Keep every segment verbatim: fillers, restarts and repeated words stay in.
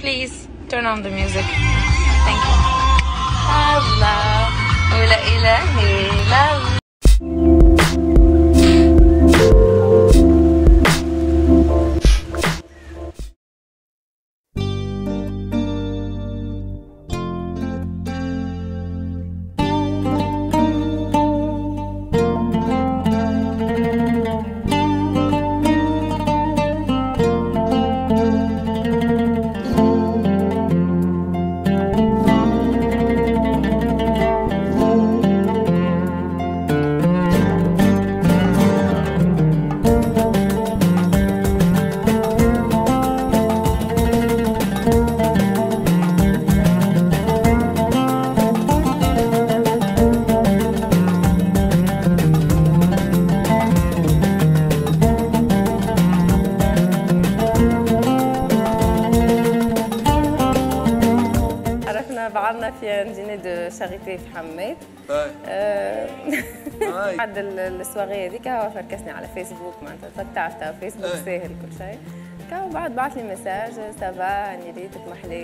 Please turn on the music. Thank you. الله ولا إله إلا الله. بعضنا في مدينة دو شاريتي في حميد. بعد السواغي هذيك هو فركسني على فيسبوك معناتها تعرف فيسبوك ساهل كل شيء. كان بعد بعث لي مساج سافا اني ريتك محليك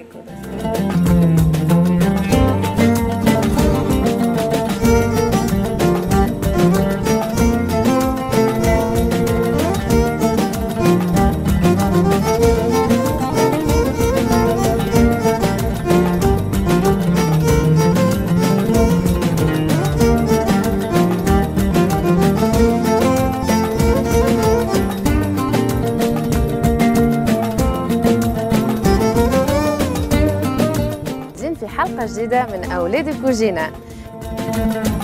في حلقة جديدة من أولاد الكوجينة.